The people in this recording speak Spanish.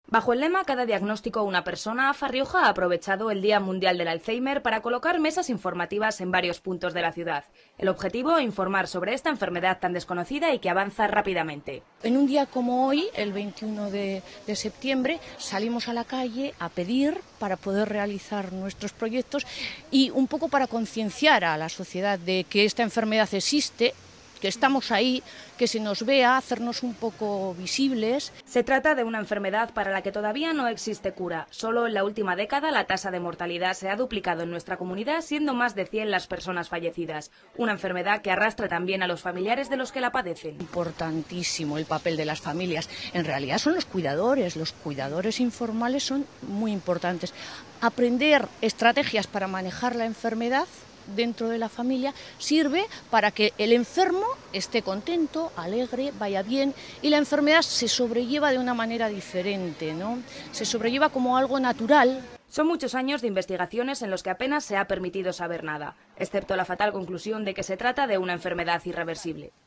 Bajo el lema "Cada diagnóstico una persona", AFA Rioja ha aprovechado el Día Mundial del Alzheimer para colocar mesas informativas en varios puntos de la ciudad. El objetivo, informar sobre esta enfermedad tan desconocida y que avanza rápidamente. En un día como hoy, el 21 de septiembre, salimos a la calle a pedir para poder realizar nuestros proyectos y un poco para concienciar a la sociedad de que esta enfermedad existe, que estamos ahí, que se nos vea, hacernos un poco visibles. Se trata de una enfermedad para la que todavía no existe cura. Solo en la última década la tasa de mortalidad se ha duplicado en nuestra comunidad, siendo más de 100 las personas fallecidas. Una enfermedad que arrastra también a los familiares de los que la padecen. Importantísimo el papel de las familias. En realidad son los cuidadores informales son muy importantes. Aprender estrategias para manejar la enfermedad dentro de la familia sirve para que el enfermo esté contento, alegre, vaya bien, y la enfermedad se sobrelleva de una manera diferente, ¿no? Se sobrelleva como algo natural. Son muchos años de investigaciones en los que apenas se ha permitido saber nada, excepto la fatal conclusión de que se trata de una enfermedad irreversible.